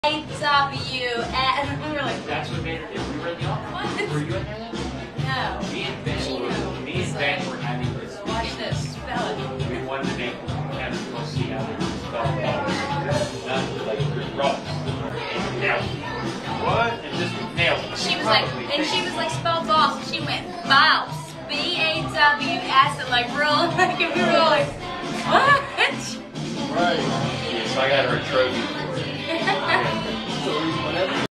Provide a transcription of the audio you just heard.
W, and we were like, that's what made it. We were in the office. What? Were you in there then? No. Me and Ben were having this. Watch this. Spell it. We wanted to make everyone see how they spell boss. Not like the rocks. And nailed it. What? And just nailed it. She was like, and she was like, spell boss, and she went, boss. B-A-W, it like real, like, and we were all like, what? Right. Yeah, so I got her a trophy for it.